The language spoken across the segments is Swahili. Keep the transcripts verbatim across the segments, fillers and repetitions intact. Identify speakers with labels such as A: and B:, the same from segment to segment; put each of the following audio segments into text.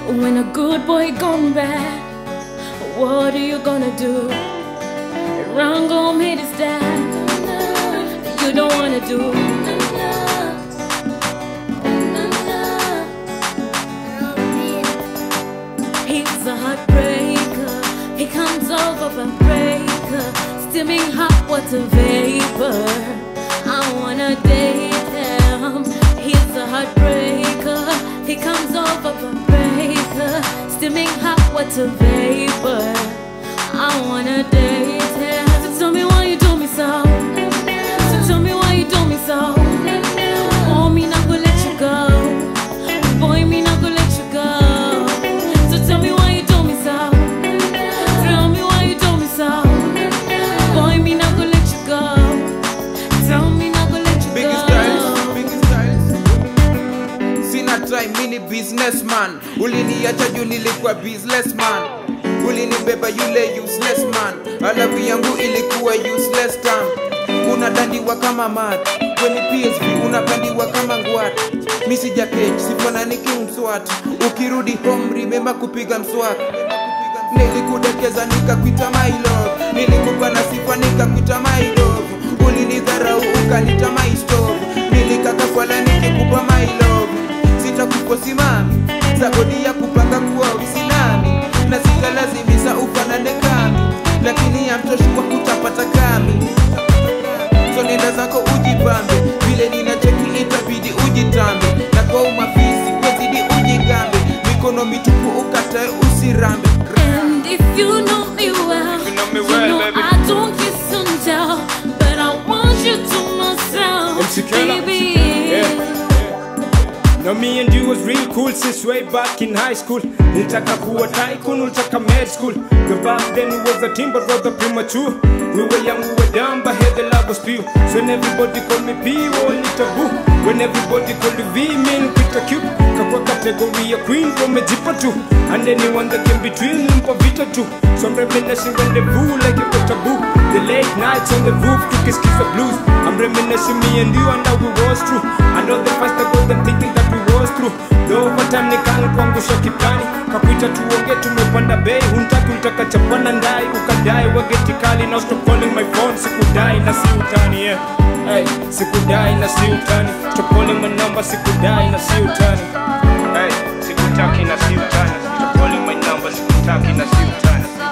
A: When a good boy gone bad, what are you gonna do? Wrong gon' hit his dad. You don't wanna do. He's a heartbreaker. He comes over a breaker, steaming hot water vapor. I wanna date him. He's a heartbreaker. He comes over a breaker, steaming hot water vapor. I wanna date him. So tell me why you do me so. So tell me why you do me so. Oh, me not gonna let you go. Boy, me not gonna let you go. So tell me why you do me so. Tell me why you do me so. Boy, me not gonna let you go. Tell me not gonna let you
B: Biggy
A: go.
B: styles, Biggy styles. Sina try mini businessman. Uliniacha juu nilikuwa businessman. Ulinibeba yule useless man. Alafu yangu ilikuwa useless time. Unadandiwa kama mad. Kwenye P S V unapandiwa kama ngwat. Misi jacket, sifona niki mswat. Ukirudi home remember kupiga mswak. Nilikudekeza nikakuita my love. Nilikupa na sifa nikakuita my love. Ulinidharau ukanita my stove. Nilikakafwala nikikupa my love. Sitakukosi mami, sagodi ya kupanga kuwa uisilami. Na sitalazimisa ufanane kami, lakini ya mtoshi kwa kutapata kami. So nenda zako ujibambe, vile nina cheki itabidi ujitambe. Na kwa umafisi wezidi ujigambe, mikono mitupu ukatae usirambe.
A: And if you know me well, you know, me well, you know baby. I don't kiss and tell, but I want you to myself,
C: Emcee Kella.
A: baby.
C: Yeah. Now me and you was real cool since way back in high school. Nilitaka kuwa tycoon, nilitaka med school. But back then it was a team but rather premature. We were young, we were down, but here the love was pure. So when everybody called me P, only taboo. When everybody called me V, mean Peter Q. Kakwa category a queen from a jipper too. And anyone that came between limpa vita too. So I'm reminiscing when they boo like it was taboo. The late nights on the roof to kiss kiss the blues. I'm reminiscing me and you and how we was true. I know the first I got them thinking that we was through. Though over time nikanga kuangusha kipani. Kakuita tuonge tumepanda bei. Huntaki utaka chapana ndai ukadai wageti kali. Now stop calling my phone, sikudai na si utani, yeah. Hey, sikudai na si utani. Stop calling my number, sikudai na si utani. Hey, sikutaki na si utani. Stop calling my number, sikutaki na si utani.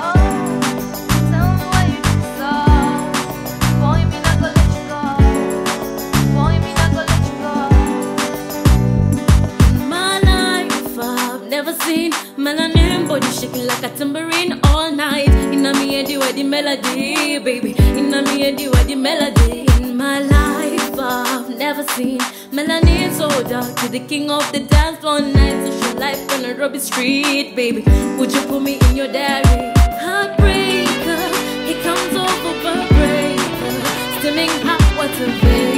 A: Melanin body shaking like a tambourine all night. Inna me head you are the melody, baby. Inna me head you are the melody. In my life I've never seen melanin so dark. You're the king of the dance floor night. Social life on a Robbie street, baby. Would you put me in your diary? Heartbreaker, he comes over a breaker, steaming hot water, baby.